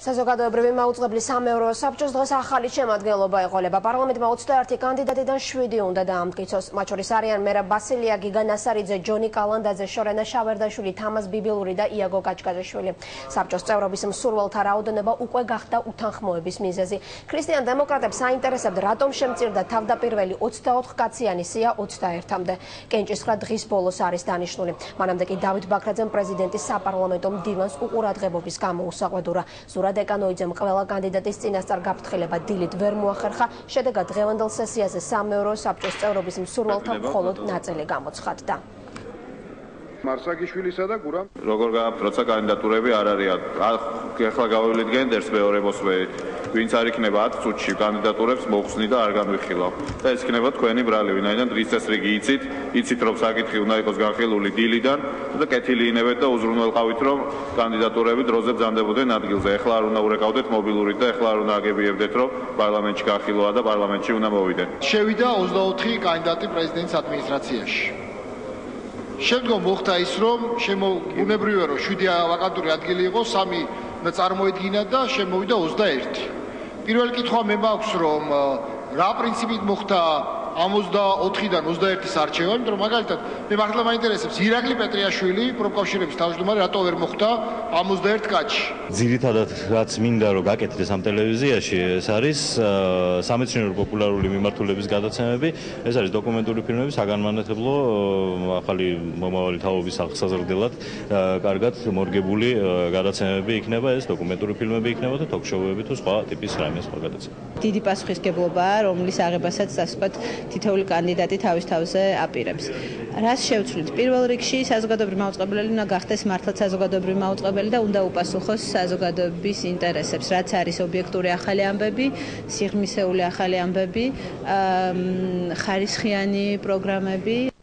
საზოგადოებრივი მაუწყებლის სამეურვეო საბჭოს დღეს ახალი შემაგენლობა ეყოლება. პარლამენტმა 21 კანდიდატიდან 7 უნდა დაამტკიცოს. მათ შორის არიან მერაბ ბასილია, გიგა ნასარიძე, ჯონი კალანდაძე, შორენა შავერდაშვილი, თამაზ ბიბილური და იაგო კაჭკაჭაშვილი. საბჭოს წევრობის მსურველთა რაოდენობა უკვე გახდა უთანხმოების მიზეზი. ქრისტიან დემოკრატებს საინტერესებდა, რატომ შემწირდა თავდაპირველი 24 კაციანი სია 21-მდე. კენჭისხრა დღის ბოლოს არის დანიშნული. მანამდე კი დავით ბაქრაძემ პრეზიდენტის საპარლამენტო მდივანს უყურადღებობის გამო უსაყვედურა. დეკანოიძემ ყველა კანდიდატის წინასწარ გაფრთხილება დილით ვერ მოახერხა, შედეგად დღევანდელ სესიაზე სამეურვეო საბჭოს წევრობის მსურველთა მხოლოდ ნაწილი გამოცხადდა. მარსაგიშვილისა და გურამ როგორ გააფროცა კანდიდატურები არ არის. ახლა გავივლით გენდერს მეორე მოსვე, ვინც არ იქნება 10 წუთში კანდიდატურებს მოხსნი და არ განვიხილავ. და ეს იქნება თქვენი ბრალი, ვინაიდან დღის წესრიგი იცით რომ საკითხი უნდა იყოს განხილული დილიდან და კეთილი ინებეთ და უზრუნველყავით რომ კანდიდატურები დროზე ბრძანდებოდნენ ადგილზე. ახლა არ უნდა ურეკავდეთ მობილურით და ახლა არ უნდა აგებიებდეთ რომ პარლამენტში განხილვა და პარლამენტში უნდა მოვიდეთ. შევიდა 24 კანდიდატი პრეზიდენტის ადმინისტრაციაში. შემდგომ მოხდა ის, რომ ბუნებრივია რომ 7 ვაკანტური ადგილი იყო, 3 უნდა წარმოედგინა და შემოვიდა 21. პირველი კითხვა მე მაქვს, რომ რა პრინციპით მოხდა ამ 24-დან 21-ის არჩევა, იმიტომ რომ მაგალითად მე მართლა მაინტერესებს ირაკლი პეტრიაშვილი, პროფკავშირების თავმჯდომარე, რატო ვერ მოხდა ამ 21 კაცში. ძირითადად რაც მინდა რომ გაკეთდეს ამ ტელევიზიაში, ეს არის სამეცნიერო პოპულარული მიმართულების გადაცემები, ეს არის დოკუმენტური ფილმები, საგანმანათლებლო, ახალი მომავალი თაობის აღსაზრდელად, კარგად მორგებული გადაცემები იქნება, ეს დოკუმენტური ფილმები იქნება და ток-შოუები თუ სხვა ტიპის რამე სხვა გადაცემა. დიდი პასუხისგებლობაა, რომლის აღებასაც ასე ვთქვათ, თითოეული კანდიდატი თავის თავზე აპირებს. რას შევცვლით? პირველ რიგში საზოგადოებრივი მაუწყებელი უნდა გახდეს მართლაც საზოგადოებრივი მაუწყებელი და უნდა უპასუხოს საზოგადოების ინტერესებს, რაც არის ობიექტური ახალი ამბები, სიღრმისეული ახალი ამბები, ხარისხიანი პროგრამები.